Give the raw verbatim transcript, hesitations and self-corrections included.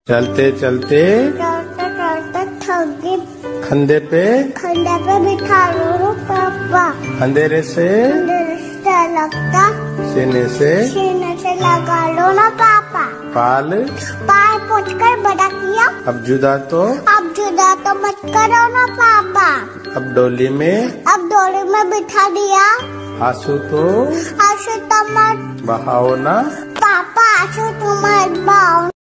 चलते चलते चलते चलते थक गई। खंधे पे खंडे पे बिठा लो पापा। अंधेरे से रिश्ता लगता सीने से सीने से लगा लो ना पापा। पाल पाल पोछ कर बड़ा किया। अब जुदा तो अब जुदा तो मत करो ना पापा। अब डोली में अब डोली में बिठा दिया। आंसू तो आंसू तो मत बहाओ ना पापा, आंसू तो मत बहाओ।